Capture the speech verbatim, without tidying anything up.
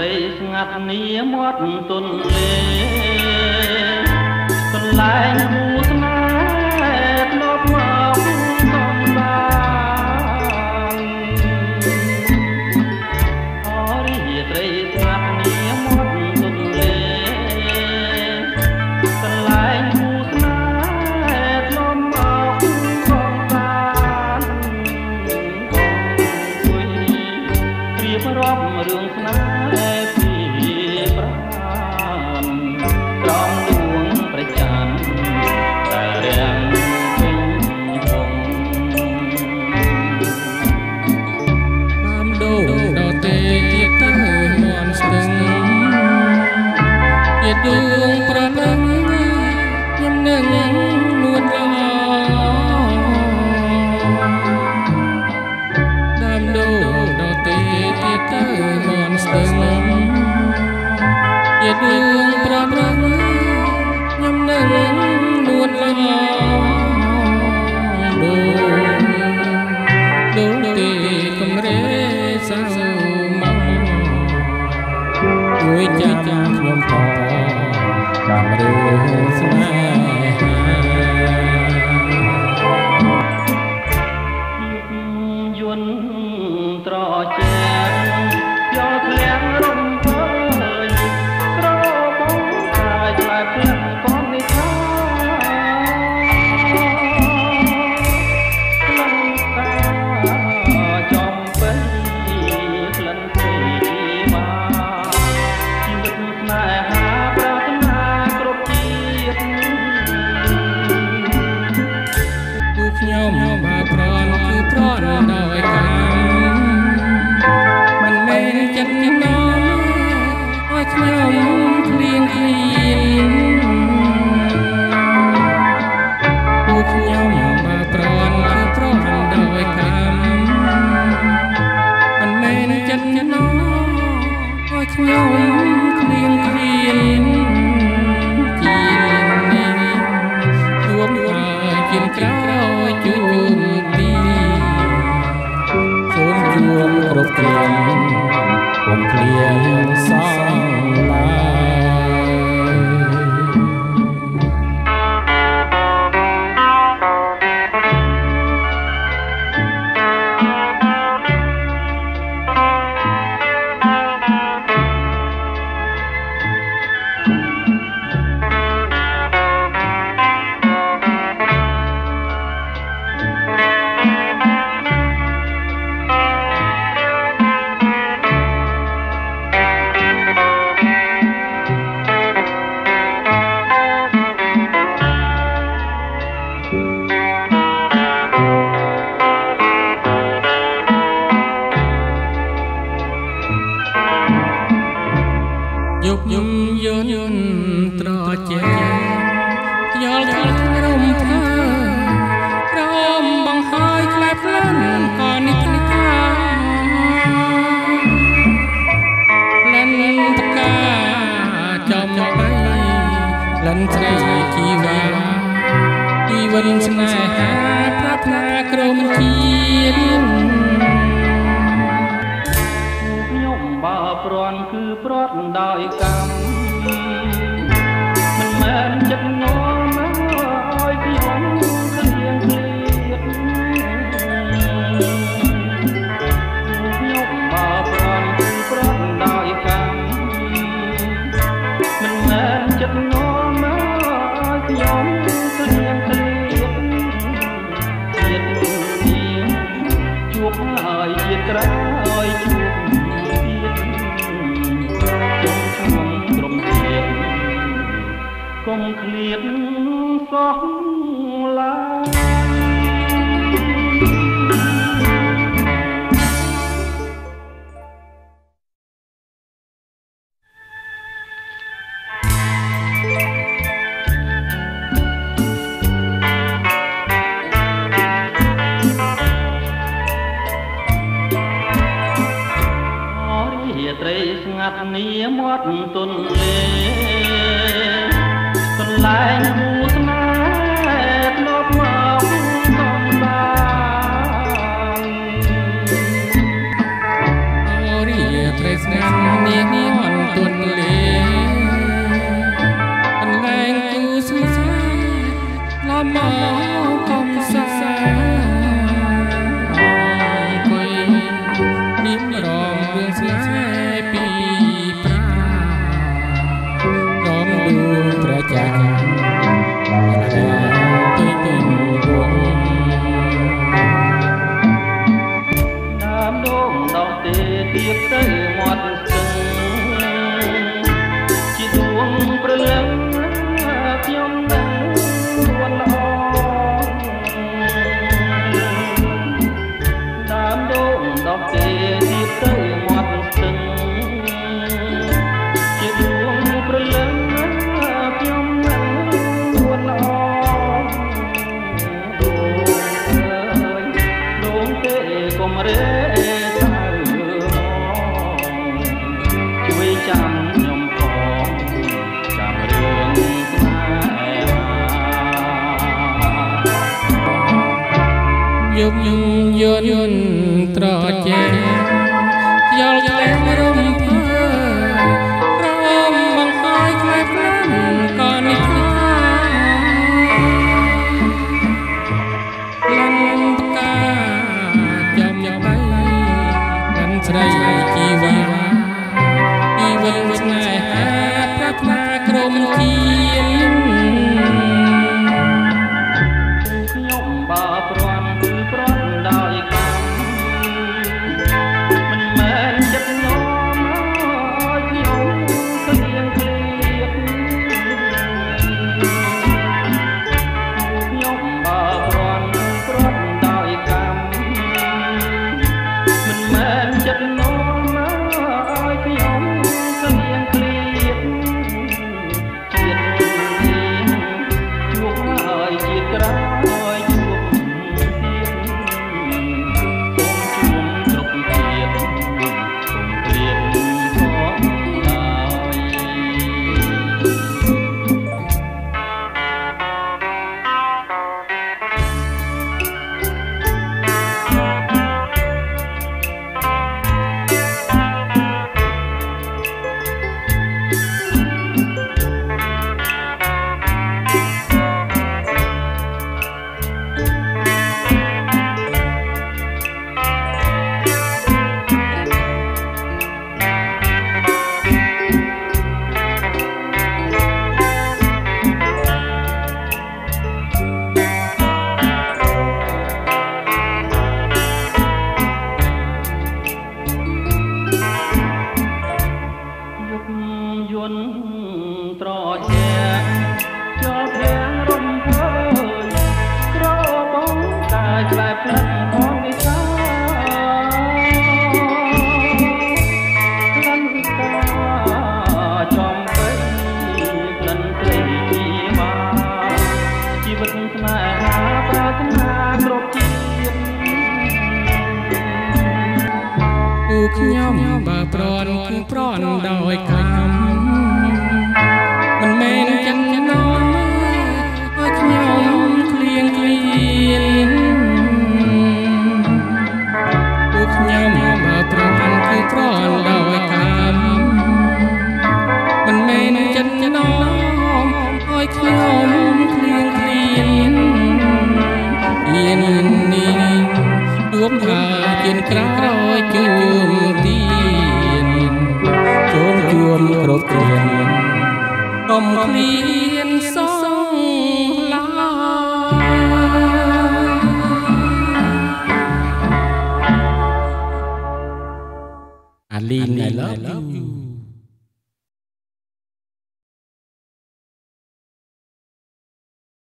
ត្រីស្ងាត់នីមាត់ទន្លេកន្លែងគូស្នេហ៍ធ្លាប់មកកំបានអរិយត្រីស្ងាត់នីមាត់ទន្លេកន្លែងគូស្នេហ៍ធ្លាប់មកកំបានអង្គុយរៀបរាប់រឿងស្នេហ៍ดวงประดับยามนั่งนวลละอดำดวงดอกเตยเทียบเตยมอนสตึงดวงประดับยามนั่งนวลละอดวงดวงเตยกำเรสาวมาด้วยใจยอมต่อดังเรือสมัยยนตรอแจงยอดเลี้ยงร่มเพยรอบงตายกลายเป็นก้อนในท้าลังตาจอมเป็นกลั่นเพลมาชีวิตนายหาខ្ញុំបើប្រន់គឺប្រន់ដោយកម្មមិនមែនចិត្តខ្ញុំឲ្យខ្ញុំគ្លៀងគ្លៀនពួកខ្ញុំបើប្រន់គឺប្រន់ដោយកម្មមិនមែនចិត្តខ្ញុំឲ្យខ្ញុំគ្លៀងគ្លៀនជានេះជួបហើយជាក្រោយជួបទីសូមជួបគ្រប់គ្រាកុំឃ្លៀងសងឡើយยุบยุบยนยนตรอแจงยอลทลรมพารมบังหายคลายพลันก่อนนิทนิทาเล่นตะกาจอมไปเล่นใจจีวาจีวันสนายหาพระพนากรมเทียนบ่ปรอนคือปรอนดอยกำมันแม่นจัดงอมาอ้อยที่ผมเคลียงเคลียดยกบ่ปรอนคือปรอนดอยกำมันแม่นจัดงอมาอ้อยที่ผมเคลียงเคลียดเคลียดเดียวជួបហើយជាក្រោយជួបកុំឃ្លៀតសោះឡើយត្រីស្ងាត់នីមាត់ទន្លេកន្លែងគូស្នេហ៍ធ្លាប់មកកំបានអរិយត្រីស្ងាត់នីទុនលេអនលែងគូស្នេហ៍ឡំមកកំសាអង្គុយនិមរំរឿងស្នេហ៍ពីប្រារំដួងព្រះចានទុយទុយរងដើមដូងដងទេទៀបទៅមាត់ស្ទឹងជាដួងព្រលឹងខ្ញុំនឹងរួនល្អដើមដូងដងទេទៀបទៅមាត់ស្ទឹងជាដួងព្រលឹងខ្ញុំនឹងរួនល្អដូងទេកុំរេយំយន់យន់ត្រជាយល់ក្លែងរំភើរំបង្ហើយខ្លែងខ្លាំងក៏នេះថាលំតកាចំយបៃមិនស្រីជីវាជីវិតស្នេហាប្រាថ្នាក្រុមជាខ្ញុំបើព្រាន់ប្រន់ដោយកម្មមិនមែនចិត្តនោមឲ្យខ្ញុំគ្លៀងគ្លៀតខ្ញុំបើព្រាន់ប្រន់ដោយកម្មមិនមែនចិត្តនោមឲ្យខ្ញុំគ្លៀងគ្លៀតជាតិនេះជួបហើយជាតិក្រោយយន់ត្រជាចូលភាំងរំភើយក្របងកាយបែបផ្លិតផងវិសាក្លិនកាចំពេញក្លិនត្រីជីវាជីវិតស្នេហាប្រាថ្នាគ្រប់ជាតិគូខ្ញុំបើប្រន់គឺប្រន់ដោយកម្មមិនមែនចិនណោមឲ្យខ្ញុំគ្លៀងគ្លៀនគូខ្ញុំបើប្រន់គឺប្រន់ដោយកម្មមិនមែនចិនណោមឲ្យខ្ញុំគ្លៀងគ្លៀនអៀននេះជួបហើយជាក្រោយជួមទៀនជួមជួមគ្រប់គ្រានកុំឃ្លានសងឡាអាលីន I love you